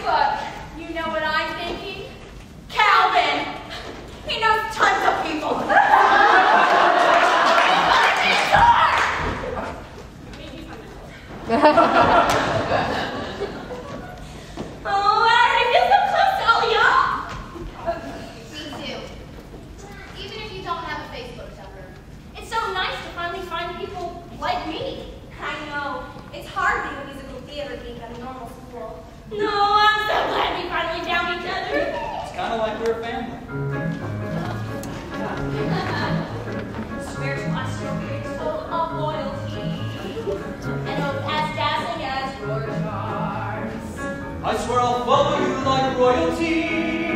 But you know what I'm thinking? Calvin! He knows tons of people! Oh, I already feel so close to all y'all! Me too. Even if you don't have a Facebook, Tucker. It's so nice to finally find people like me. I know. It's hard being a musical theater geek at a normal school. No, I'm so glad we finally found each other. It's kind of like we're a family. Swear to us you'll be full of loyalty and hope as dazzling as your stars. I swear I'll follow you like royalty.